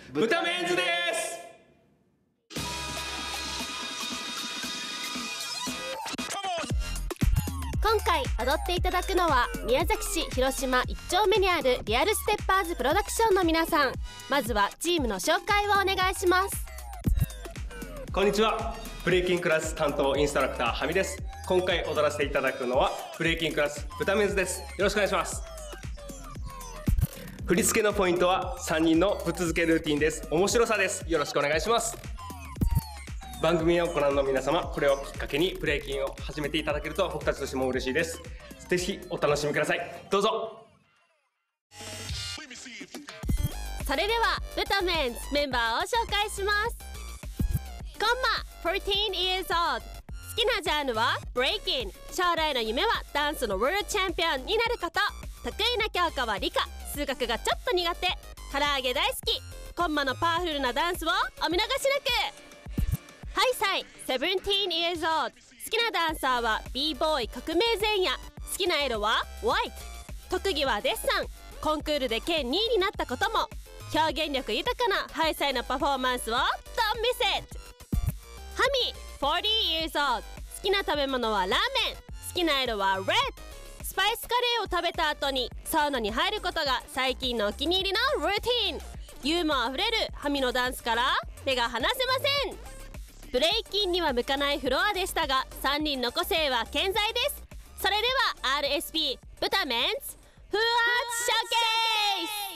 ブタメンズです。 今回踊っていただくのは宮崎市広島1丁目にあるリアルステッパーズプロダクションの皆さん。まずはチームの紹介をお願いします。 こんにちは。ブレイキンクラス担当インストラクターハミです。今回踊らせていただくのはブレイキンクラスブタメンズです。よろしくお願いします。振り付けのポイントは3人のぶっ続けルーティンです。面白さです。よろしくお願いします。番組をご覧の皆様、これをきっかけにブレイキンを始めていただけると僕たちとしても嬉しいです。ぜひお楽しみください。どうぞ。 それではブタメンズメンバーを紹介します。コンマ14 years old。 好きなジャンルはブレイキン。将来の夢はダンスのワールドチャンピオンになること。得意な教科は理科。数学がちょっと苦手。唐揚げ大好き。コンマのパワフルなダンスをお見逃しなく。ハイサイ17 years old。 好きなダンサーは b ボーイ革命前夜。好きな色は white。 特技はデッサン。コンクールで県2位になったことも。表現力豊かなハイサイのパフォーマンスを Don't miss it。 ハミ40 years old。 好きな食べ物はラーメン。好きな色は red。 スパイスカレーを食べた後にサウナに入ることが最近のお気に入りのルーティン。ユーモアあふれるハミのダンスから目が離せません。ブレイキンには向かないフロアでしたが、3人の個性は健在です。それでは RSP ブタメンズフーアーツショーケース。